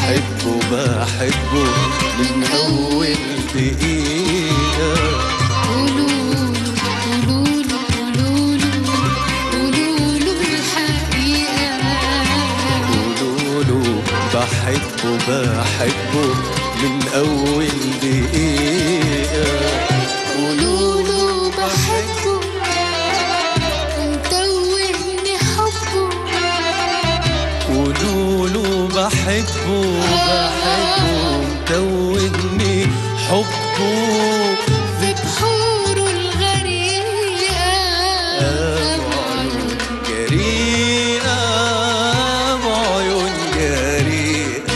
بحبه بحبه من أول دقيقة. قولوله قولوله قولوله قولوله الحقيقة. قولوله بحبه بحبه من أول دقيقة. قولوله بحبه متوهني حبه. قولوله بحبه بحبه متوهني حبه في بحوره الغريقة بعيون جريئة بعيون جريئة.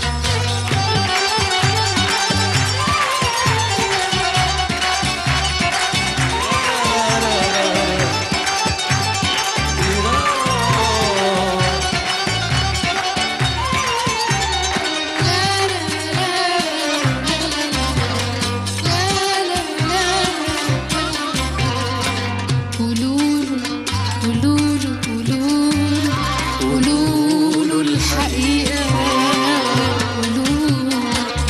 قولوله قولوله قولوله قولوله الحقيقة. قولوله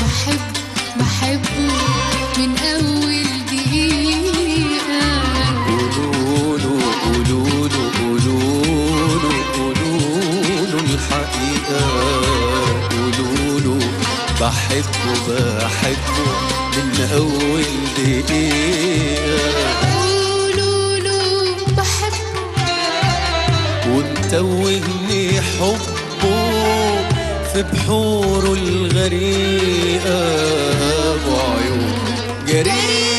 بحبه من أول دقيقة. قولوله قولوله قولوله قولوله الحقيقة. قولوله بحبه بحبه من أول دقيقة. قولوله بحبه ومتوهني حبه في بحوره الغريقة بعيون جريئة.